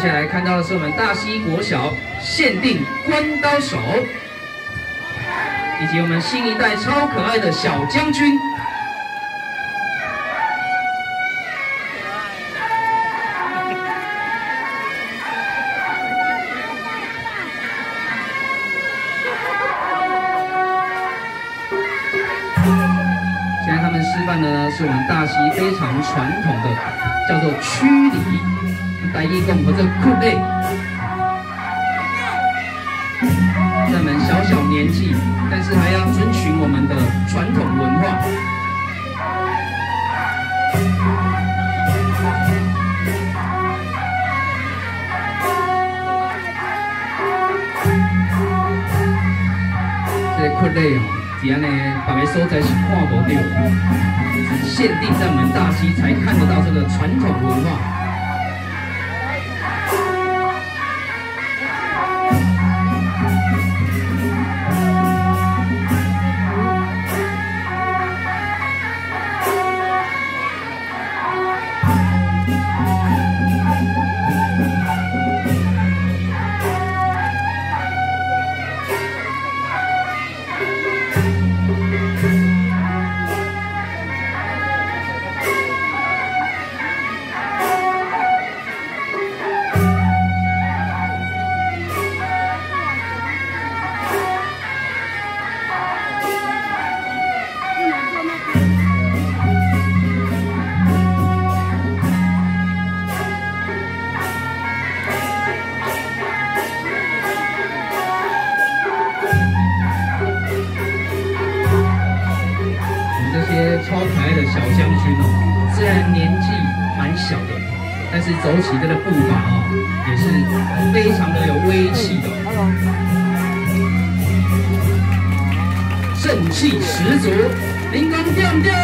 下来看到的是我们大溪国小限定关刀手，以及我们新一代超可爱的小将军。 现在他们示范的呢，是我们大溪非常传统的，叫做驱礼，台语讲或者酷类。在我们小小年纪，但是还要遵循我们的传统文化。这个酷类哦。 是安尼，别个所在是看不到，只限定在我们大溪才看得到这个传统文化。超可爱的小将军哦，虽然年纪蛮小的，但是走起这个步伐哦，也是非常的有威气的，正气十足，灵光亮亮。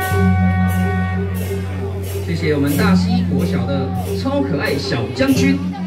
谢谢我们大溪国小的超可爱小将军。